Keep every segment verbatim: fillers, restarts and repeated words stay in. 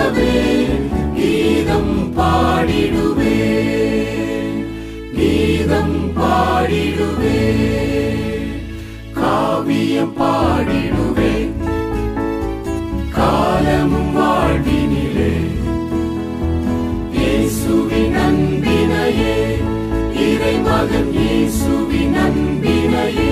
வாழ்ந்திடவே கீதம் பாடிடுவே கீதம் பாடிடுவே காவியம் பாடிடுவே காலமும் வாழ்வினிலே இயேசுவின் அன்பினையே இறைமகன் இயேசுவின் அன்பினையே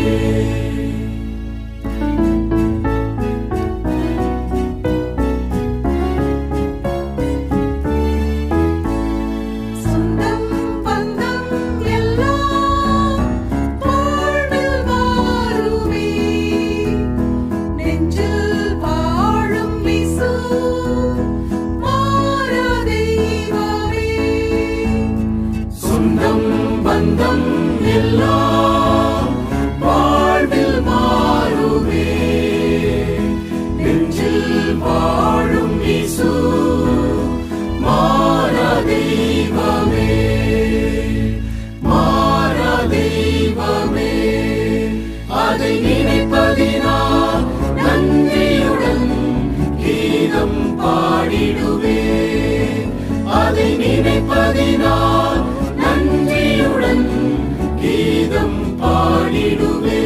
அதை நினைப்பதினால் நன்றியுடன் கீதம் பாடிடுவே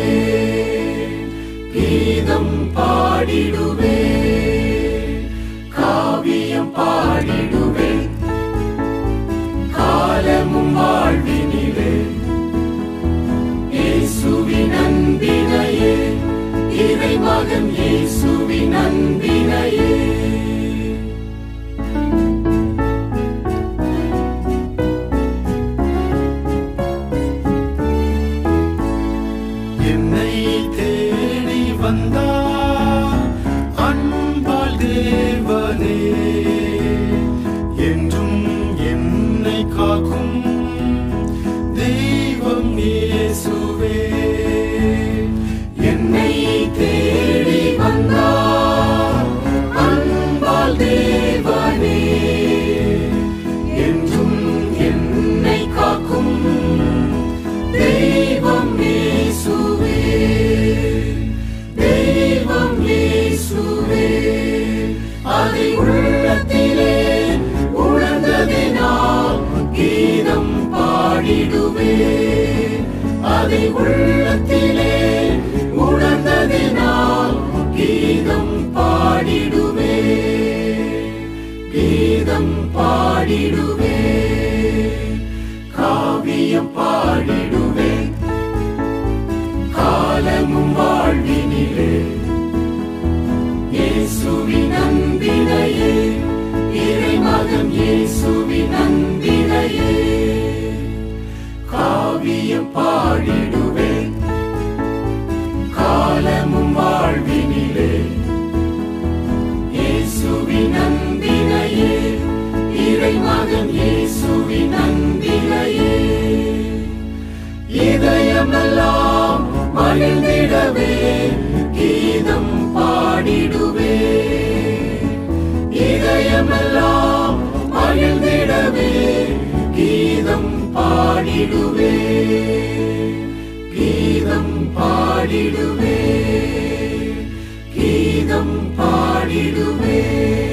கீதம் பாடிடுவே காவியம் பாடிடுவே காலமும் வாழ்வினிலே இயேசுவின் அன்பினையே இறைமகன் இயேசுவின் அன்பினையே அன்பால் தேவனே என்றும் என்னை காக்கும் தெய்வம் இயேசுவே என்னை தேடி வந்தார் அன்பால் தேவனே என்றும் என்னை காக்கும் தெய்வம் இயேசுவே அதை உள்ளத்திலே உணர்ந்ததினால் கீதம் பாடிடுவே அதை உள்ளத்திலே உணர்ந்ததினால் கீதம் பாடிடுவே கீதம் பாடிடுவே காவியம் பாடிடுவே காலமும் வாழ்வினிலே இயேசுவின் அன்பினையே இறைமகன் இயேசுவின் அன்பினையே காவியம் பாடிடுவே காலமும் வாழ்வினிலே இயேசுவின் அன்பினையே இறைமகன் இயேசுவின் அன்பினையே இதயமெல்லாம் மகிழ்ந்திடவே கீதம் பாடிடுவே இதயமெல்லாம் மகிழ்ந்திடவே கீதம் பாடிடுவே கீதம் பாடிடுவே கீதம் பாடிடுவே